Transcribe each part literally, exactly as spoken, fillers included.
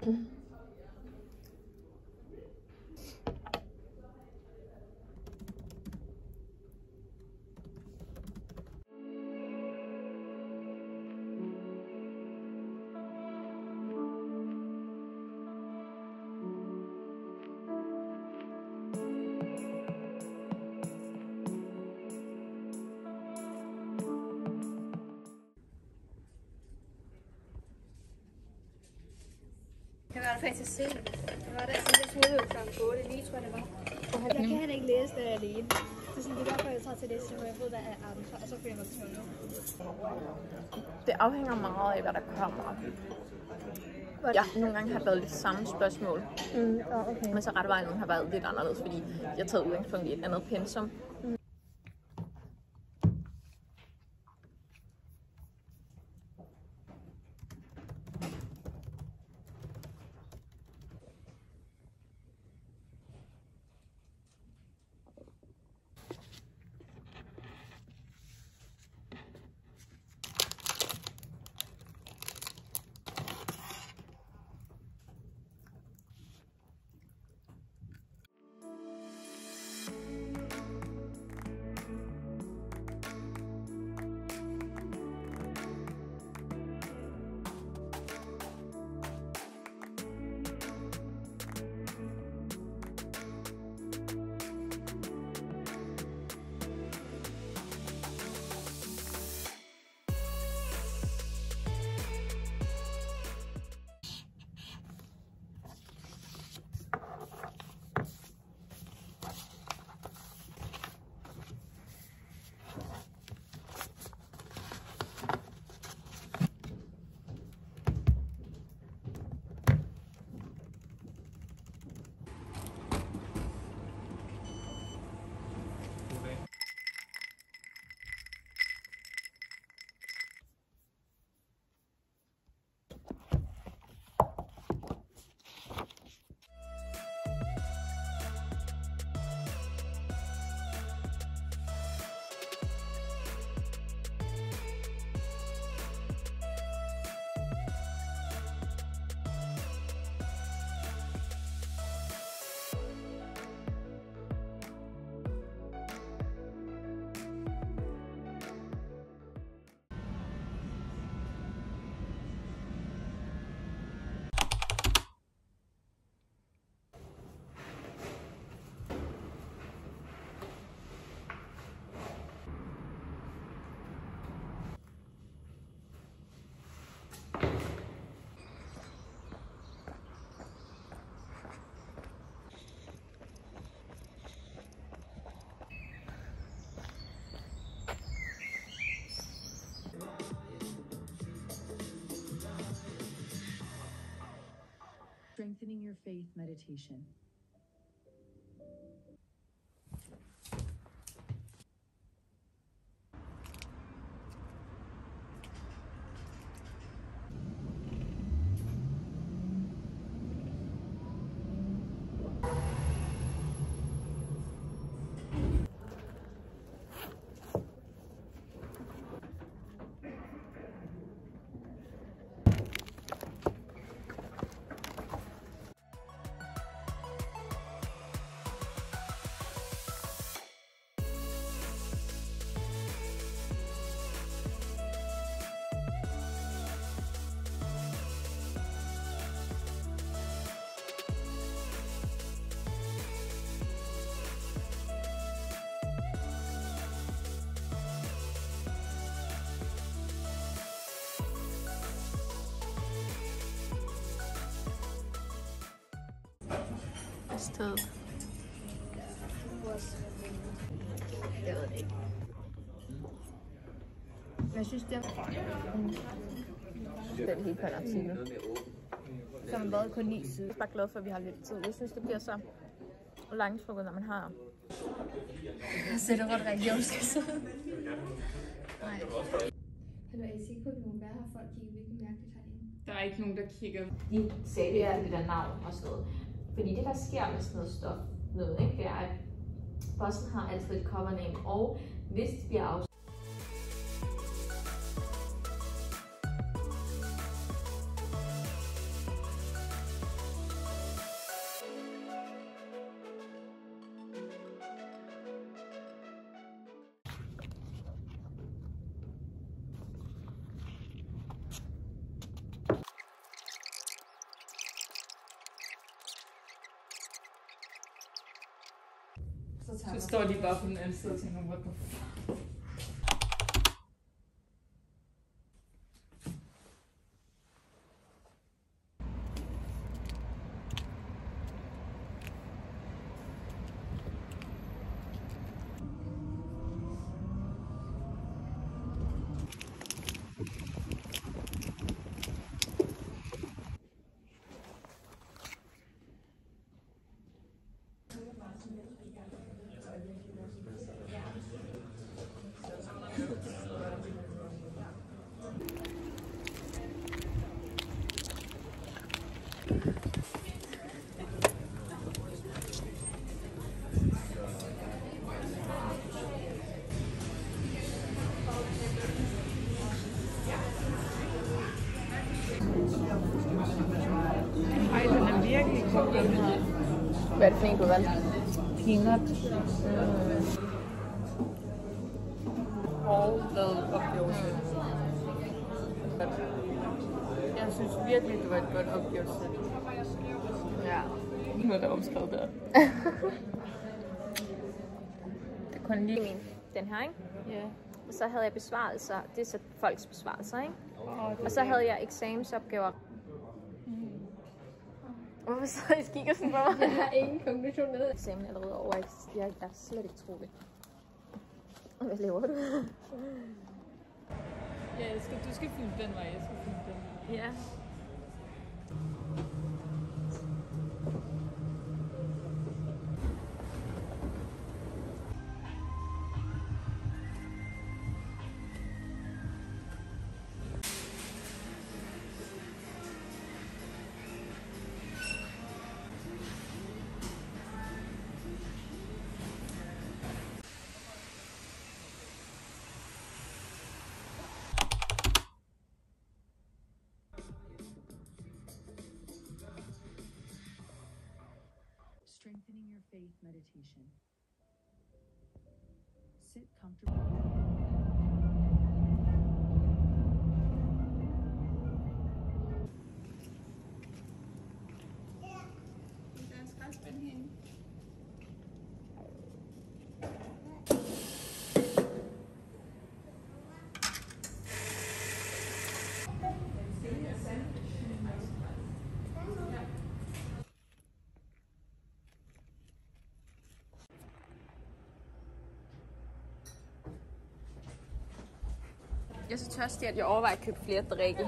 Det var faktisk sent. Det var der, jeg smuttede klokken otte lige, tror jeg det var. Jeg kan heller ikke læse det alene. Det er sådan, det er derfor, jeg tager til læse, hvor jeg ved, der er andre, og så føler jeg mig tvunget. Det afhænger meget af, hvad der kommer. Ja, nogle gange har jeg været lidt samme spørgsmål. Mm, oh, okay. Men så rettevejledningen har været lidt anderledes, fordi jeg har taget udgangspunkt i et andet pensum. Mm. Strengthening your faith meditation. Stedet. Jeg ved det ikke. Jeg synes, det er... Mm. Det er helt på en artikel. Som har været kun ni sider. Jeg er bare glad for, at vi har lidt tid. Jeg synes, det bliver så langtrukket, når man har... Jeg sætter hvor det region skal sidde. Nej. Hallo, er I sikre på, at vi må være her? Folk kigger virkelig mærkeligt herinde. Der er ikke nogen, der kigger. De sagde det er det der navn og sådan noget. Fordi det, der sker med sådan noget stof, noget, ikke, det er, at bossen har altid et cover name, og hvis det bliver afsløret, Så står de bare på den anden side og tænker, what the fuck? Ej, den er virkelig god, den her. Hvad er det for en, du valgte? Peanut. Øh. Og lavet opgivelse. Jeg synes virkelig, det var et godt opgivelse. Ja. Noget, der er omskrevet der. Det er kun lige Min, den her, ikke? Ja. Og så havde jeg besvarelser. Det er så folks besvarelser, ikke? Oh, og så havde jeg eksamensopgaver. Mm. Hvorfor så I kigger sådan på mig? Jeg har ingen konklusion med. Eksamen allerede over. Jeg, jeg er slet ikke troligt. Hvad laver du? Ja, jeg skal, du skal filme den vej, jeg skal filme den vej. Ja. Strengthening your faith meditation. Sit comfortably. Jeg er så tørstig, at jeg overvejer at købe flere drikke.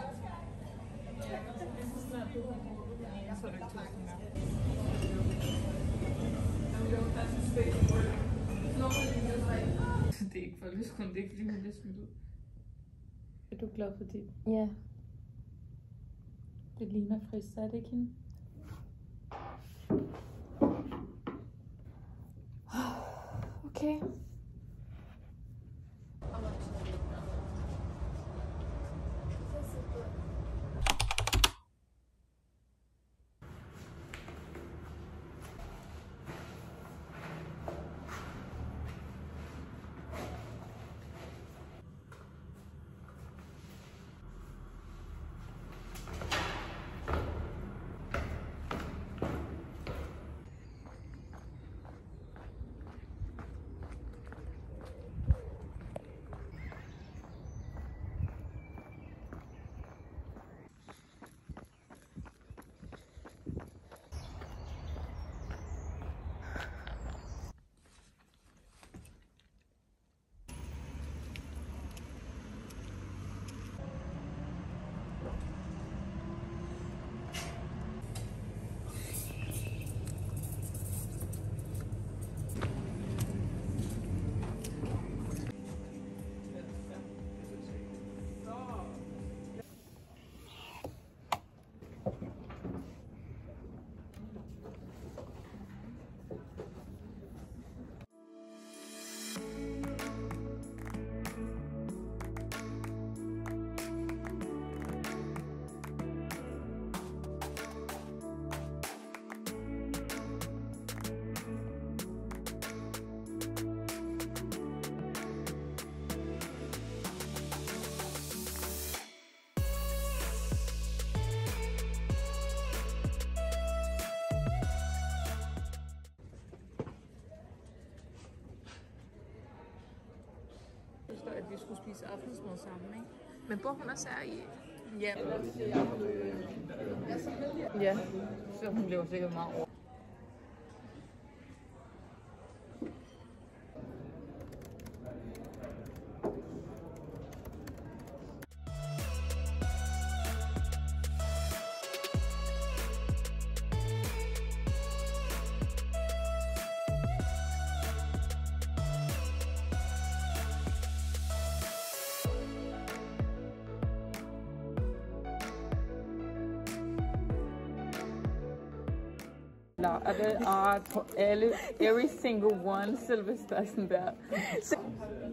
Det er ikke for lysgrund, det er ikke fordi hun bliver smidt ud. Er du glad for det? Ja. Det ligner frisk, er det ikke hende? Okay. spise aftensmad sammen, ikke? Men bor hun også her i? Ja. Ja, så hun blev sikkert meget over. Larte art på alle, every single one, selve sådan der.